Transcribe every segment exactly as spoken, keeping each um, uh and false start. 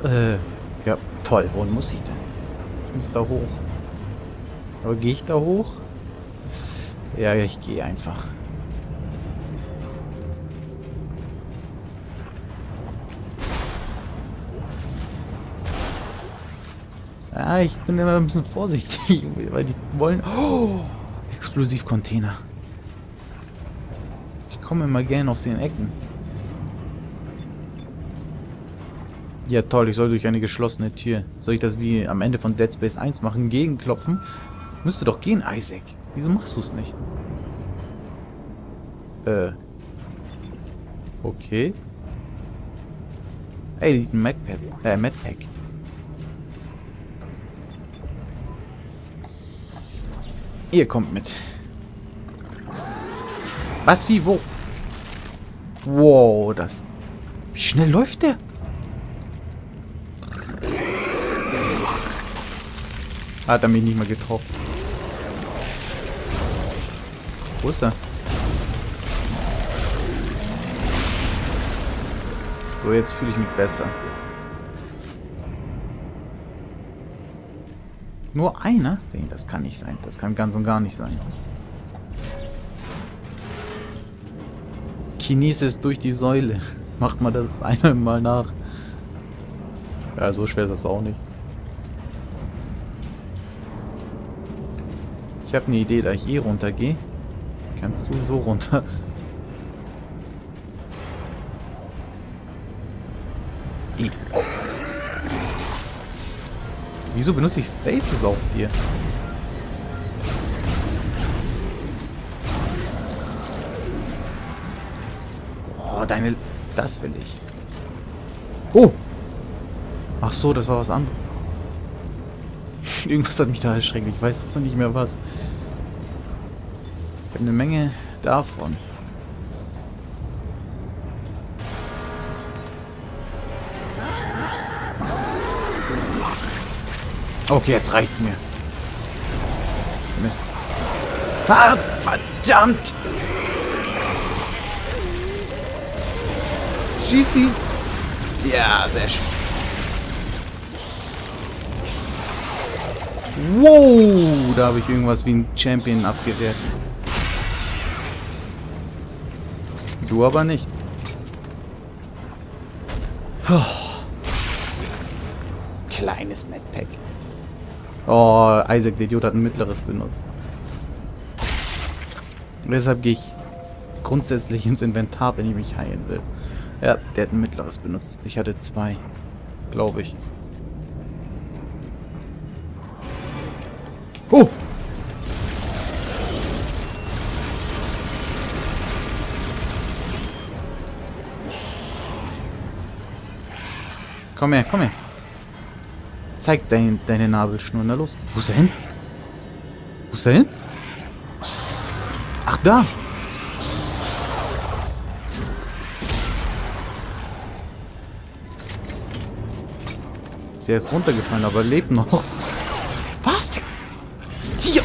Äh, ja, toll. Wo muss ich denn? Ich muss da hoch. Aber gehe ich da hoch? Ja, ich gehe einfach. Ja, ich bin immer ein bisschen vorsichtig, weil die wollen... Oh, Explosivcontainer. Die kommen immer gerne aus den Ecken. Ja toll, ich soll durch eine geschlossene Tür. Soll ich das wie am Ende von Dead Space eins machen? Gegenklopfen? Müsste doch gehen, Isaac. Wieso machst du es nicht? Äh. Okay. Ey, liegt ein Macpad. Äh, Medpack. Ihr kommt mit. Was, wie, wo? Wow, das... Wie schnell läuft der? Hat er mich nicht mal getroffen. Wo ist er? So, jetzt fühle ich mich besser. Nur einer? Nee, das kann nicht sein. Das kann ganz und gar nicht sein. Kinesis durch die Säule. Macht mal das einmal nach. Ja, so schwer ist das auch nicht. Ich habe eine Idee, da ich eh runtergehe. Kannst du so runter? Eh. Oh. Wieso benutze ich Stasis auf dir? Oh, deine... Das will ich. Oh! Ach so, das war was anderes. Irgendwas hat mich da erschreckt. Ich weiß noch nicht mehr was. Ich habe eine Menge davon. Okay, jetzt reicht's mir. Mist. Ah, verdammt! Schieß die! Ja, sehr schön. Wow, da habe ich irgendwas wie ein Champion abgewehrt. Du aber nicht. Oh. Kleines Medpack. Oh, Isaac, der Idiot, hat ein mittleres benutzt. Und deshalb gehe ich grundsätzlich ins Inventar, wenn ich mich heilen will. Ja, der hat ein mittleres benutzt. Ich hatte zwei. Glaube ich. Oh! Komm her, komm her. Zeig dein, deine Nabelschnur. Na los. Wo ist er hin? Wo ist er hin? Ach, da. Der ist runtergefallen, aber lebt noch. Was? Tier!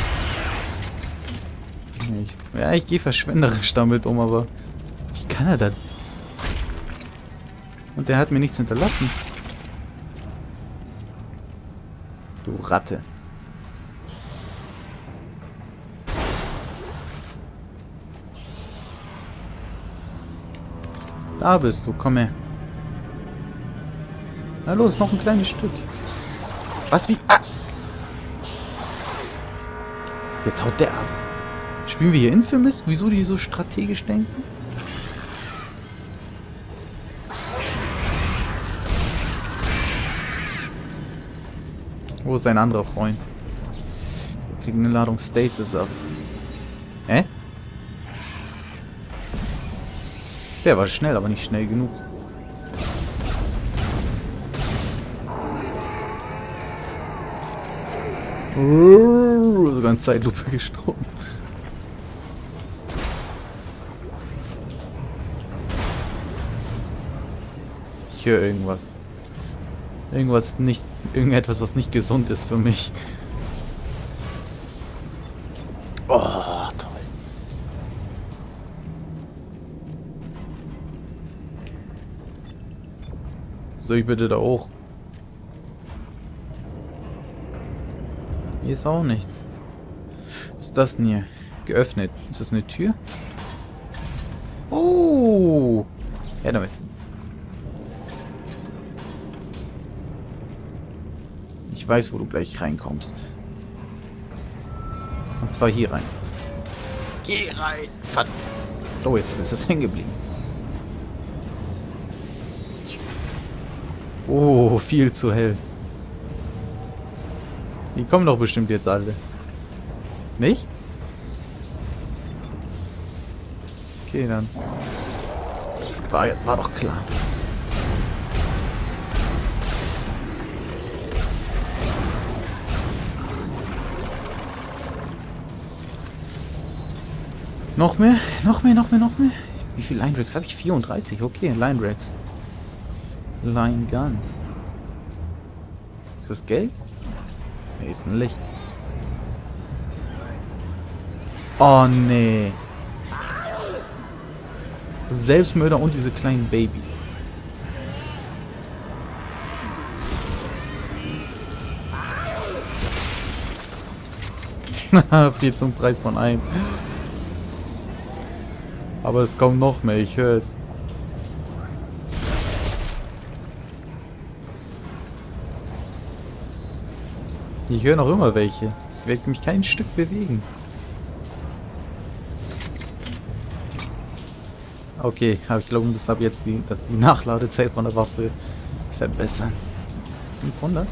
Ich, ja, ich gehe verschwenderisch damit um, aber wie kann er das? Und der hat mir nichts hinterlassen. Du Ratte. Da bist du, komm her. Na los, noch ein kleines Stück. Was, wie? Ah! Jetzt haut der ab. Spielen wir hier Infamous? Wieso die so strategisch denken? Wo ist dein anderer Freund? Wir kriegen eine Ladung Stasis ab. Hä? Der war schnell, aber nicht schnell genug. Sogar in Zeitlupe gestorben. Ich höre irgendwas. Irgendwas nicht. Irgendetwas, was nicht gesund ist für mich. Oh, toll. Soll ich bitte da hoch? Hier ist auch nichts. Was ist das denn hier? Geöffnet. Ist das eine Tür? Oh! Ja, damit. Ich weiß, wo du gleich reinkommst. Und zwar hier rein. Geh rein! Verdammt! Oh, jetzt ist es hängen geblieben. Oh, viel zu hell. Die kommen doch bestimmt jetzt alle. Nicht? Okay, dann. War, war doch klar. Noch mehr? Noch mehr, noch mehr, noch mehr? Wie viel Line Racks habe ich? vierunddreißig. Okay, Line Racks. Line Gun. Ist das Geld? Nee, ist ein Licht. Oh nee. Selbstmörder und diese kleinen Babys. Viel zum Preis von einem. Aber es kommt noch mehr, ich höre es. Ich höre noch immer welche. Ich werde mich kein Stück bewegen. Okay, aber ich glaube, das habe jetzt die, dass die Nachladezeit von der Waffe verbessern. fünfhundert?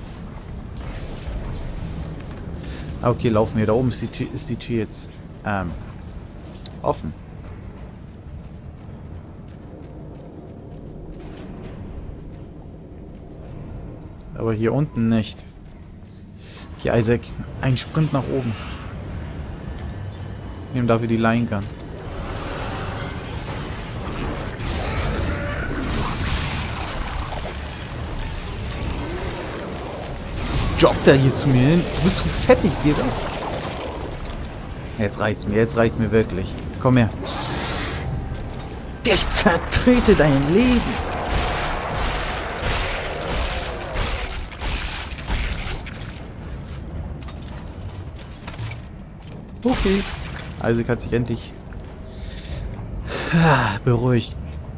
Okay, laufen wir. Da oben ist die Tür, ist die Tür jetzt ähm, offen. Aber hier unten nicht. Hier, Isaac, ein Sprint nach oben. Nehmen dafür die Line Gun. Joggt er hier zu mir hin? Du bist so fettig, Digga. Jetzt reicht's mir, jetzt reicht's mir wirklich. Komm her. Ich zertrete dein Leben. Okay. Isaac hat sich endlich ah, beruhigt.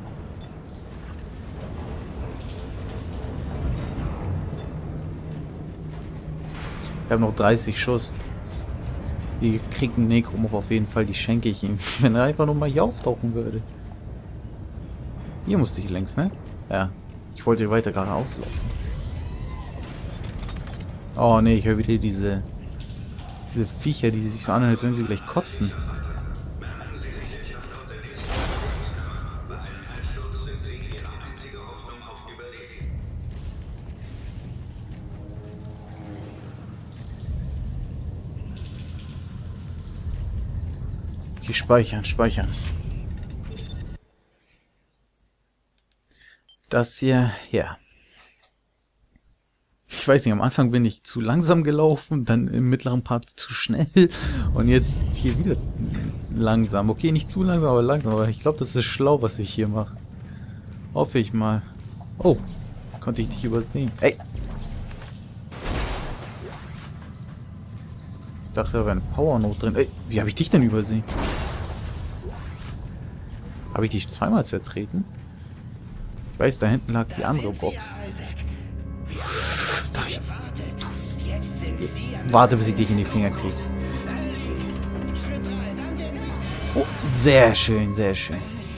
Ich habe noch dreißig Schuss. Die kriegt ein Necromorph auf jeden Fall, die schenke ich ihm. Wenn er einfach nur mal hier auftauchen würde. Hier musste ich längs, ne? Ja. Ich wollte weiter geradeaus laufen. Oh ne, ich höre wieder diese diese Viecher, die sich so anhören, als wenn sie gleich kotzen. Okay, speichern, speichern. Das hier, ja. Ich weiß nicht, am Anfang bin ich zu langsam gelaufen, dann im mittleren Part zu schnell und jetzt hier wieder langsam. Okay, nicht zu langsam, aber langsam. Aber ich glaube, das ist schlau, was ich hier mache. Hoffe ich mal. Oh, konnte ich dich übersehen. Ey! Ich dachte, da wäre eine Power Note drin. Ey, wie habe ich dich denn übersehen? Habe ich dich zweimal zertreten? Ich weiß, da hinten lag die andere Box. Warte, bis ich dich in die Finger kriege. Oh, sehr schön, sehr schön.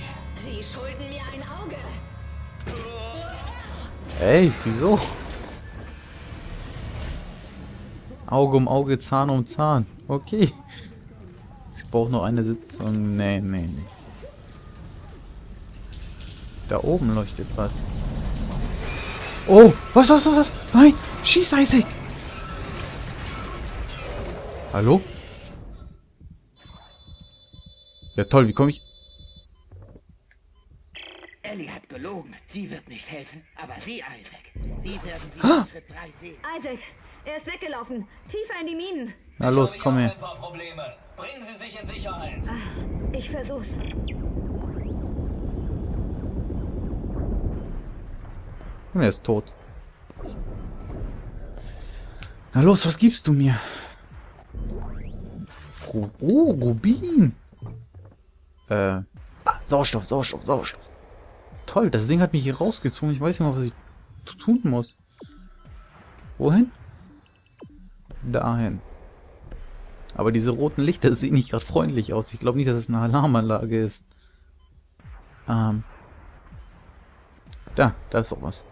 Ey, wieso? Auge um Auge, Zahn um Zahn. Okay. Sie braucht noch eine Sitzung. Nee, nee, nee. Da oben leuchtet was. Oh, was, was, was, was? Nein, schieß, Isaac. Hallo? Ja toll, wie komme ich... Ellie hat gelogen. Sie wird nicht helfen, aber Sie, Isaac. Sie werden sie ah. Schritt drei sehen. Isaac, er ist weggelaufen. Tiefer in die Minen. Na los, komm her. Ein paar Probleme. Bringen Sie sich in Sicherheit. Ah, ich versuch's. Er ist tot. Na los, was gibst du mir? Ru oh, Rubin. Äh, ah, Sauerstoff, Sauerstoff, Sauerstoff. Toll, das Ding hat mich hier rausgezogen. Ich weiß nicht mal, was ich tun muss. Wohin? Dahin. Aber diese roten Lichter sehen nicht gerade freundlich aus. Ich glaube nicht, dass es eine Alarmanlage ist. Ähm. Da, da ist doch was.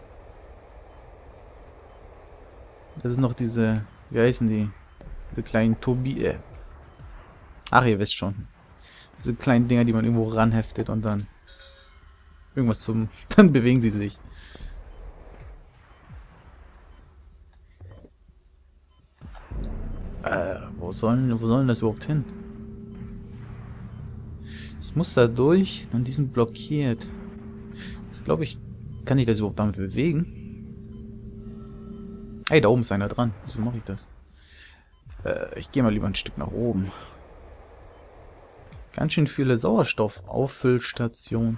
Das ist noch diese, wie heißen die? Diese kleinen Tobi... Äh. Ach, ihr wisst schon. Diese kleinen Dinger, die man irgendwo ranheftet und dann... Irgendwas zum... Dann bewegen sie sich. Äh, wo sollen, wo sollen das überhaupt hin? Ich muss da durch und die sind blockiert. Ich glaube, ich... Kann ich das überhaupt damit bewegen? Ey, da oben ist einer dran. Wieso mache ich das? Äh, ich gehe mal lieber ein Stück nach oben. Ganz schön viele Sauerstoffauffüllstationen.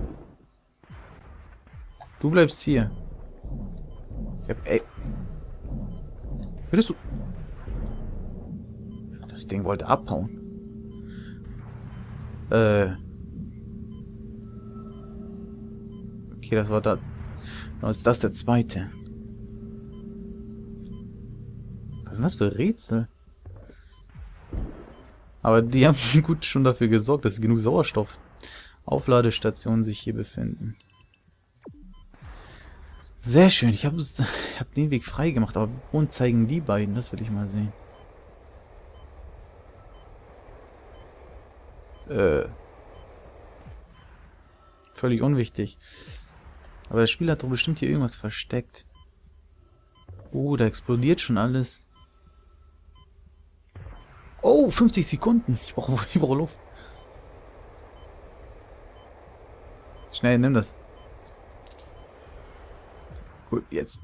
Du bleibst hier. Ich hab, ey. Würdest du... Das Ding wollte abhauen. Äh... Okay, das war da. Was ist das der zweite? Was sind das für Rätsel? Aber die haben gut schon dafür gesorgt, dass genug Sauerstoffaufladestationen sich hier befinden. Sehr schön. Ich habe hab den Weg frei gemacht, aber wo zeigen die beiden? Das will ich mal sehen. Äh. Völlig unwichtig. Aber das Spiel hat doch bestimmt hier irgendwas versteckt. Oh, da explodiert schon alles. Oh, fünfzig Sekunden. Ich brauche ich brauche Luft. Schnell, nimm das. Gut, jetzt.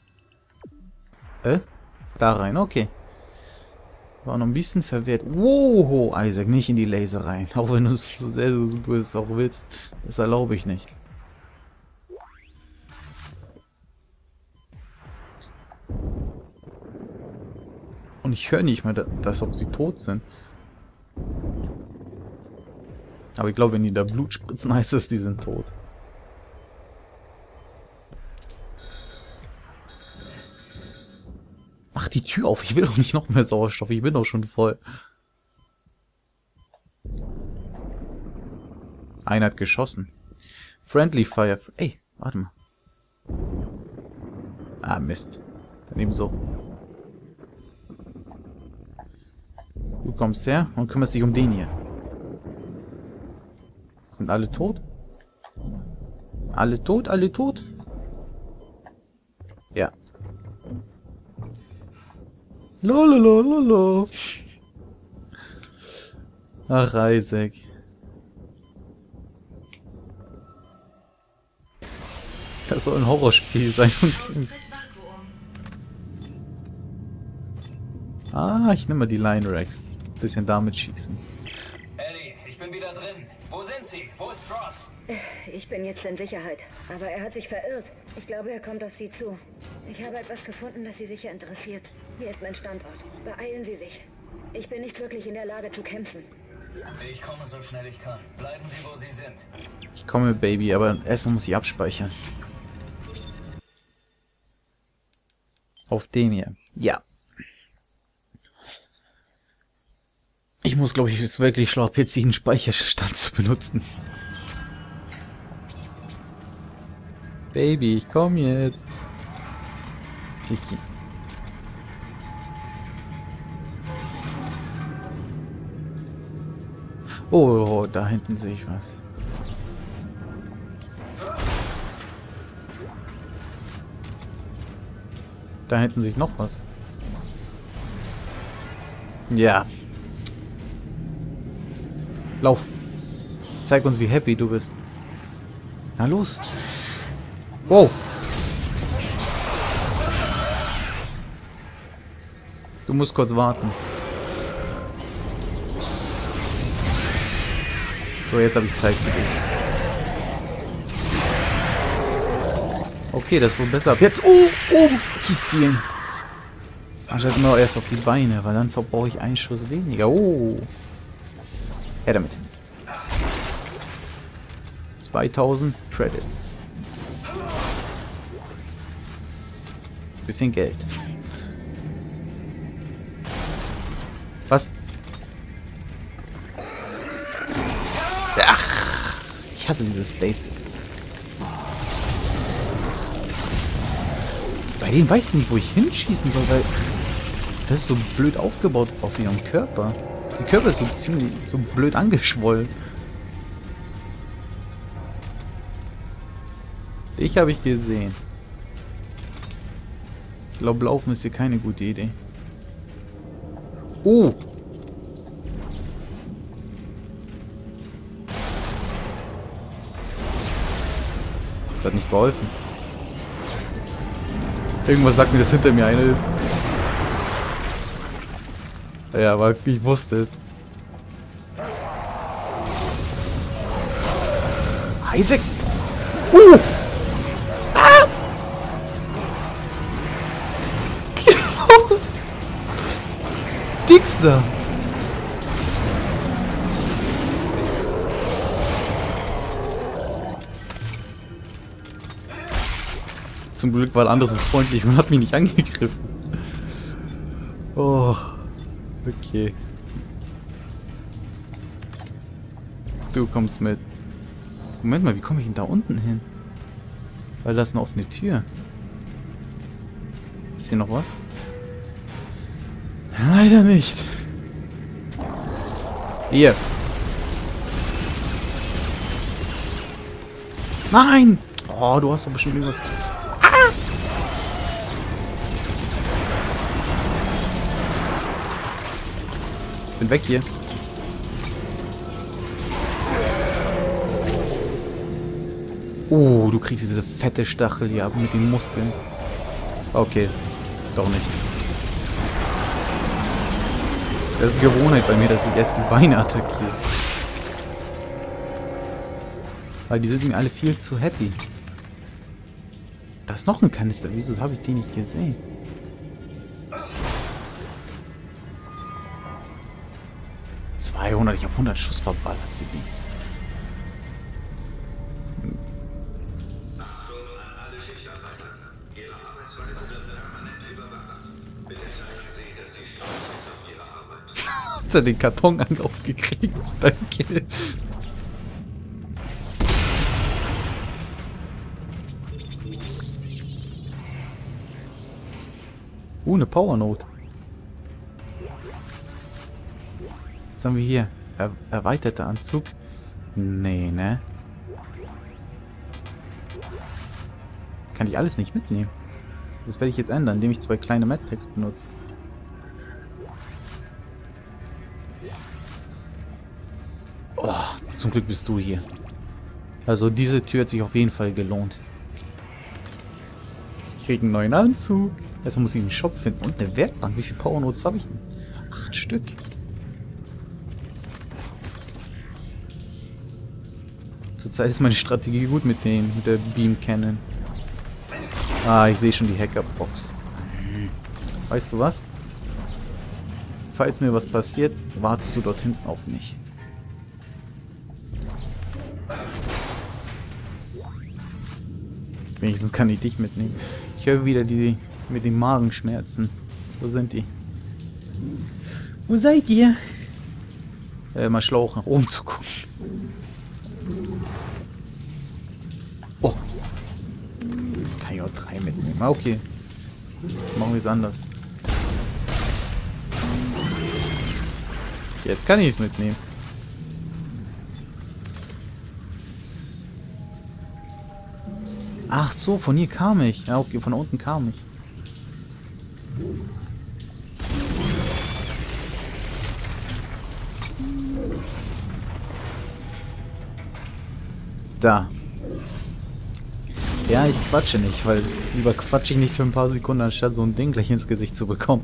Äh? Da rein, okay. War noch ein bisschen verwehrt. Wow, Isaac, nicht in die Laser rein. Auch wenn du es so sehr du, du es auch willst. Das erlaube ich nicht. Und ich höre nicht mal, dass ob sie tot sind. Aber ich glaube, wenn die da Blut spritzen, heißt es, die sind tot. Mach die Tür auf, ich will doch nicht noch mehr Sauerstoff, ich bin doch schon voll. Einer hat geschossen. Friendly Fire. Ey, warte mal. Ah, Mist. Daneben so. Du kommst her und kümmerst dich um den hier. Sind alle tot? Alle tot? Alle tot? Ja. Lololololo. Ach, Isaac. Das soll ein Horrorspiel sein. Ah, ich nehme mal die Line Racks. Bisschen damit schießen. Ellie, ich bin wieder drin. Wo sind Sie? Wo ist Stross? Ich bin jetzt in Sicherheit. Aber er hat sich verirrt. Ich glaube, er kommt auf Sie zu. Ich habe etwas gefunden, das Sie sicher interessiert. Hier ist mein Standort. Beeilen Sie sich. Ich bin nicht wirklich in der Lage zu kämpfen. Ich komme so schnell ich kann. Bleiben Sie, wo Sie sind. Ich komme, Baby, aber erstmal muss ich abspeichern. Auf dem hier. Ja. Ich muss, glaube ich, es ist wirklich schlau, jetzt den Speicherstand zu benutzen. Baby, ich komm jetzt. Ich geh. Oh, oh, da hinten sehe ich was. Da hinten sehe ich noch was. Ja. Lauf. Zeig uns, wie happy du bist. Na los. Wow. Du musst kurz warten. So, jetzt habe ich Zeit für dich. Okay, das wurde besser. Ab jetzt oh, oben zu zielen. Anstatt immer erst auf die Beine, weil dann verbrauche ich einen Schuss weniger. Oh. Her damit. zweitausend Credits. Bisschen Geld. Was? Ach, ich hasse diese Stasis. Bei denen weiß ich nicht, wo ich hinschießen soll, weil das ist so blöd aufgebaut auf ihrem Körper. Der Körper ist so ziemlich so blöd angeschwollen. Ich habe ich gesehen. Ich glaube, laufen ist hier keine gute Idee. Oh! Das hat nicht geholfen. Irgendwas sagt mir, dass hinter mir einer ist. Ja, aber ich wusste es. Isaac! Uh! Ah! Dixter! Zum Glück war der andere so freundlich und hat mich nicht angegriffen. Oh, okay. Du kommst mit. Moment mal, wie komme ich denn da unten hin? Weil das ist eine offene Tür. Ist hier noch was? Leider nicht. Hier. Nein! Oh, du hast doch bestimmt irgendwas. Ah! Bin weg hier. Oh, du kriegst diese fette Stachel hier ab mit den Muskeln. Okay, doch nicht. Das ist Gewohnheit bei mir, dass ich erst die Beine attackiere. Weil die sind mir alle viel zu happy. Da ist noch ein Kanister. Wieso habe ich den nicht gesehen? zweihundert, ich habe hundert Schuss verballert für die. Hat er den Karton aufgekriegt? Danke. Uh, eine Power Note. Was haben wir hier? Er erweiterter Anzug? Nee, ne? Kann ich alles nicht mitnehmen. Das werde ich jetzt ändern, indem ich zwei kleine Medpacks benutze. Oh, zum Glück bist du hier. Also diese Tür hat sich auf jeden Fall gelohnt. Ich kriege einen neuen Anzug. Jetzt muss ich einen Shop finden und eine Werkbank. Wie viele Power Notes habe ich denn? Acht Stück. Zurzeit ist meine Strategie gut mit den, mit der Beam Cannon. Ah, ich sehe schon die Hackerbox. Weißt du was? Falls mir was passiert, wartest du dort hinten auf mich. Wenigstens kann ich dich mitnehmen. Ich höre wieder die mit den Magenschmerzen. Wo sind die? Wo seid ihr? Äh, mal Schlauch nach oben zu gucken. Oh. Kann ich auch drei mitnehmen. Ah, okay. Machen wir es anders. Jetzt kann ich es mitnehmen. Ach so, von hier kam ich. Ja, okay, von unten kam ich. Da. Ja, ich quatsche nicht, weil lieber quatsche ich nicht für ein paar Sekunden, anstatt so ein Ding gleich ins Gesicht zu bekommen.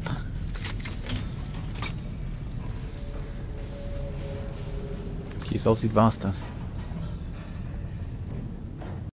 Wie es aussieht, war es das.